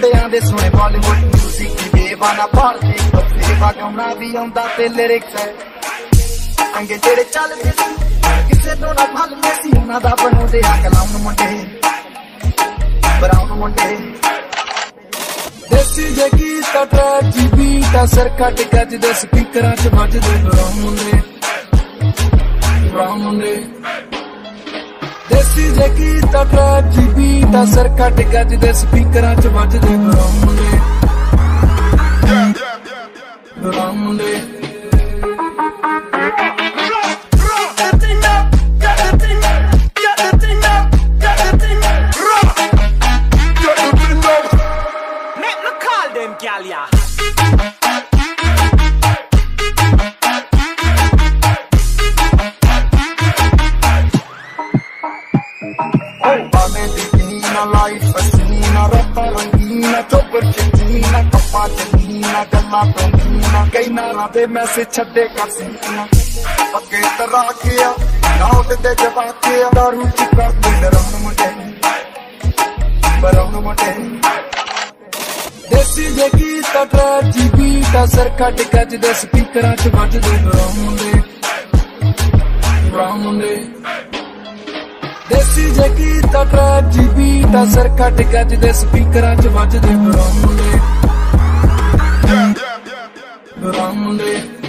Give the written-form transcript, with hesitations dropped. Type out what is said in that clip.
ਮੁੰਡਿਆਂ ਦੇ ਸੁਣੇ ਬਾਲੀਵੁੱਡ ਮਿਊਜ਼ਿਕ ਦੇਵਾਨਾ ਭਾਰਤੀ ਸੇਵਾ ਗਾਉਣਾ ਵੀ ਆਉਂਦਾ ਤੇ ਲਿਰਿਕਸ ਹੈ ਅੰਗੇ ਜਿਹੜੇ ਚੱਲਦੇ ਕਿਸੇ ਤੋਂ ਨਾ ਭੱਲਦੇ ਸੀ ਉਹਨਾਂ ਦਾ ਬਣਾਉਂਦੇ ਆ ਕਲਾਮ ਮੁੰਡੇ ਬਰਾਉਨ ਮੁੰਡੇ ਦੇਸੀ ਜੇ ਗੀਤ ਟਰੈਕ ਦੀ ਬੀਟ ਅਸਰ ਕੱਟ ਗੱਜਦੇ ਸਪੀਕਰਾਂ 'ਚ ਵੱਜਦੇ ਬਰਾਉਨ ਮੁੰਡੇ ਦੇਸੀ ਜੇ ਗੀਤ ਟਰੈਕ ਦੀ ਬੀਟ ਅਸਰ ਕੱਟ ਗੱਜਦੇ ਸਪੀਕਰਾਂ 'ਚ ਵੱਜਦੇ ਬਰਾਉਨ ਮੁੰਡੇ Girl, yeah. Life fascina, rotta rangina, chopper china, kappa china, galla tongina, kei nara de message chhade kasina, pake tarakiya, naut de jabakiya, daru chi kar de baraun mute. ਦੇਸੀ ਜੇ ਗੀਤ track ਦੀ beat ਅਸਰ ਕੱਟ ਗੱਜਦੇ ਸਪੀਕਰਾਂ 'ਚ ਵੱਜਦੇ brown ਮੁੰਡੇ ਦੇਸੀ ਜੇ ਗੀਤ ਟਰੈਕ ਦੀ ਬੀਟ ਅਸਰ ਕੱਟ ਗੱਜਦੇ ਸਪੀਕਰਾਂ 'ਚ ਵੱਜਦੇ ਬਰਾਉਨ ਮੁੰਡੇ